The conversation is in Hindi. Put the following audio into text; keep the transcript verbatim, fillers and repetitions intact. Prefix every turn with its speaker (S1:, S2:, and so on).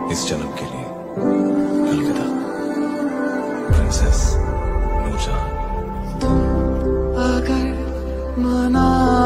S1: इस जन्म के लिए अलविदा प्रिंसेस नूरजहां।
S2: तुम अगर मना